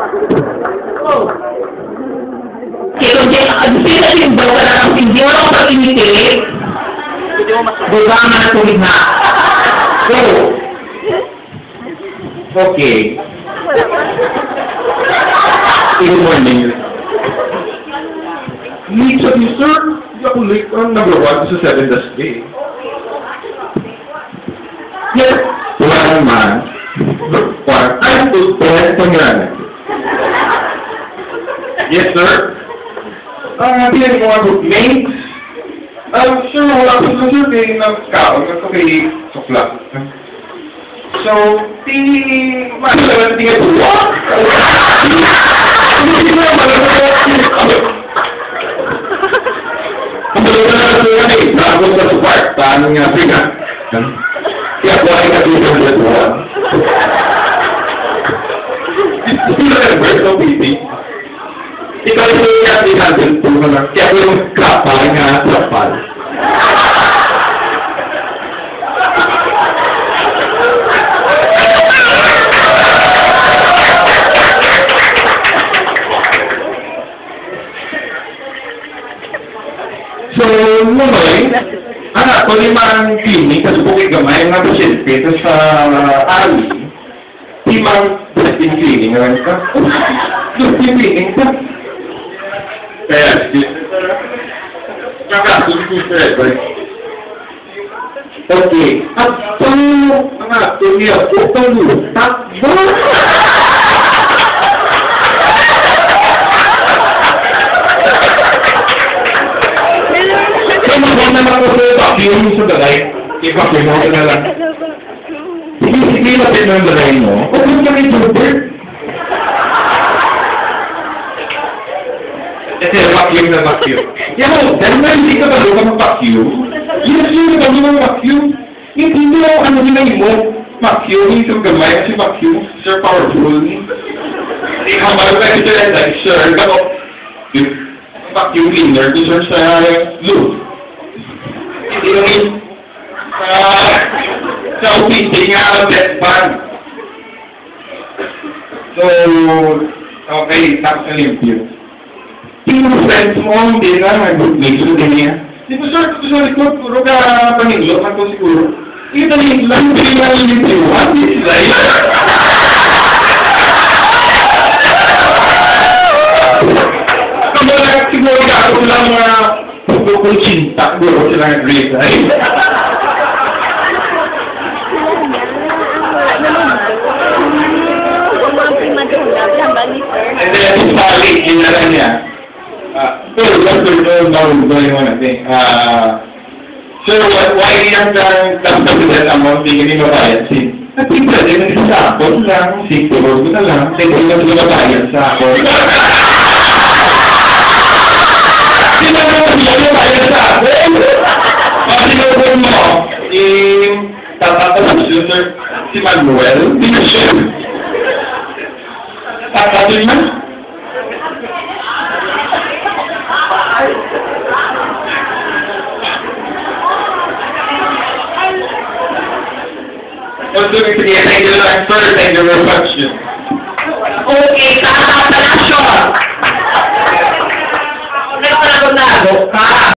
Kaya sila yung bawa na lang, hindi mo lang pag-initiate. Diba nga na tulig na. So, okay. Good morning. Needs of you, sir. Hindi ako late on number 1 sa 7 das day. Yes. Wala naman. I'm to pwede pangyari. Yes, sir. Pinag mo mga bookmates. Sure, wala ko sa survey ng kaon ng kay Sokla. So, masalan tingin ko, what? Hindi mo naman ang mga na eh, bago sa support, paano nga sila? Kaya po ay katulong na ito. Hindi mo na ito, Piti. Ikaw yung natin natin ito na, kaya po yung kapal nga kapal. So, ngayon, anak ko limang clinic, kasi bukit gamay, nga pasyente, sa Ali, limang testing clinic, ngayon ka? Testing clinic ka? Kaya, kakastos ko sa ito. Okay, at so, anak, tumiyak ko, takbo! Huwag naman ko sa vacuum sa dalay. I-vacuum mo na lang. Sige natin ang dalay mo. Huwag mo kami super. Kasi vacuum na vacuum. Yan mo, dahil na hindi ka ba luka mag-vacuum? Yun ka ba mag-vacuum? Hindi mo ano nila mo. Vacuum, hindi ka gamay kasi vacuum. Sir, powerful. Ihamalo ka ito na dahil, sir, gano. Vacuum cleaner, sir, sa loo. Yung sa office, nga best fan. So, okay, tapos na limpyo. Yung friends mo, hindi na, may good mix, hindi niya. Di ba, sir, ito sa likod, puro ka paniglo, ako siguro. Ito lang, hindi na limpyo. What is life? Kung siguro ka ako lang mga kung cinta, guru sila nag-grade, right? And then, Sally, inala niya. Pero, yung natin. Sir, why niya ang kapitan amount, hindi mo bayad sin? At yung pwede na sa akon lang, siguro ko na lang, hindi na sila bayad sa akon. Hindi na sila bayad sa akon. Pag-sinubon mo, tatatapos yun, sir, si Manuel, hindi na siya. Tatatoy na? Sige, thank you very much, sir. Thank you very much. Okay, tama na siya. Nagtago na, ka.